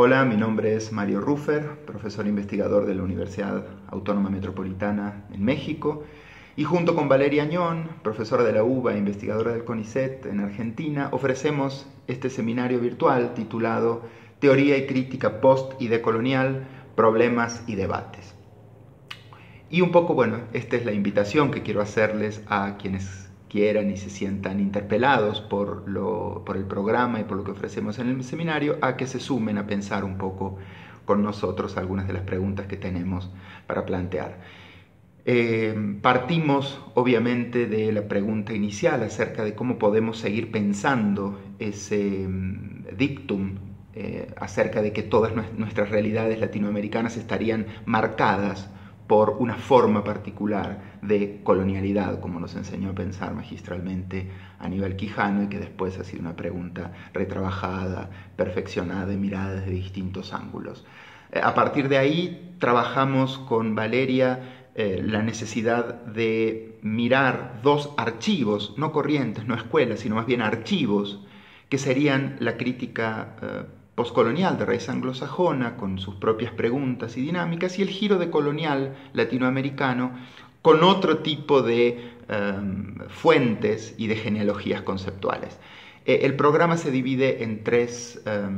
Hola, mi nombre es Mario Ruffer, profesor investigador de la Universidad Autónoma Metropolitana en México, y junto con Valeria Añón, profesora de la UBA e investigadora del CONICET en Argentina, ofrecemos este seminario virtual titulado Teoría y Crítica Post y Decolonial, Problemas y Debates. Y un poco, esta es la invitación que quiero hacerles a quienes quieran y se sientan interpelados por el programa y por lo que ofrecemos en el seminario, a que se sumen a pensar un poco con nosotros algunas de las preguntas que tenemos para plantear. Partimos obviamente de la pregunta inicial acerca de cómo podemos seguir pensando ese dictum acerca de que todas nuestras realidades latinoamericanas estarían marcadas por una forma particular de colonialidad, como nos enseñó a pensar magistralmente Aníbal Quijano, y que después ha sido una pregunta retrabajada, perfeccionada y mirada desde distintos ángulos. A partir de ahí trabajamos con Valeria la necesidad de mirar dos archivos, no corrientes, no escuelas, sino más bien archivos, que serían la crítica postcolonial de raíz anglosajona, con sus propias preguntas y dinámicas, y el giro decolonial latinoamericano, con otro tipo de fuentes y de genealogías conceptuales. El programa se divide en tres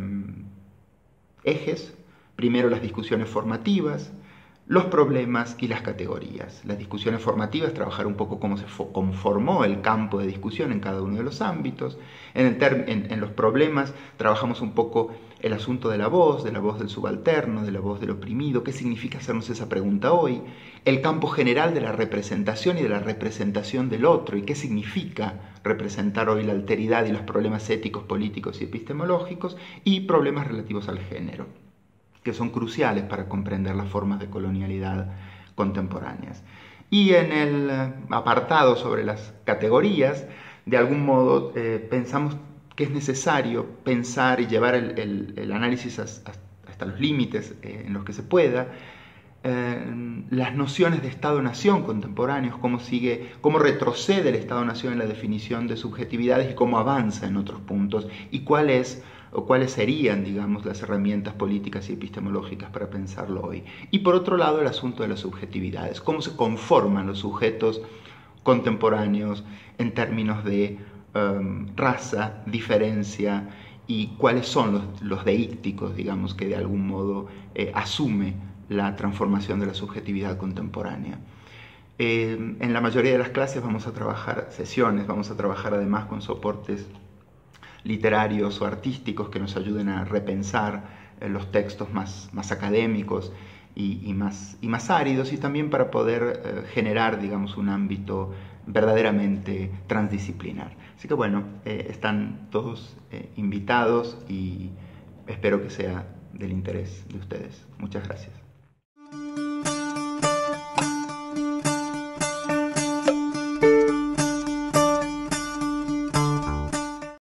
ejes. Primero, las discusiones formativas, los problemas y las categorías. Las discusiones formativas, trabajar un poco cómo se conformó el campo de discusión en cada uno de los ámbitos. En los problemas trabajamos un poco el asunto de la voz del subalterno, de la voz del oprimido, qué significa hacernos esa pregunta hoy, el campo general de la representación y de la representación del otro, y qué significa representar hoy la alteridad y los problemas éticos, políticos y epistemológicos, y problemas relativos al género, que son cruciales para comprender las formas de colonialidad contemporáneas. Y en el apartado sobre las categorías, de algún modo pensamos que es necesario pensar y llevar el análisis hasta los límites en los que se pueda, las nociones de Estado-Nación contemporáneos, cómo retrocede el Estado-Nación en la definición de subjetividades y cómo avanza en otros puntos, y cuáles serían, digamos, las herramientas políticas y epistemológicas para pensarlo hoy. Y por otro lado, el asunto de las subjetividades, cómo se conforman los sujetos contemporáneos en términos de raza, diferencia, y cuáles son los deícticos, digamos, que de algún modo asume la transformación de la subjetividad contemporánea. En la mayoría de las clases vamos a trabajar además con soportes literarios o artísticos que nos ayuden a repensar los textos más académicos y más áridos, y también para poder generar, digamos, un ámbito verdaderamente transdisciplinar. Así que están todos invitados, y espero que sea del interés de ustedes. Muchas gracias.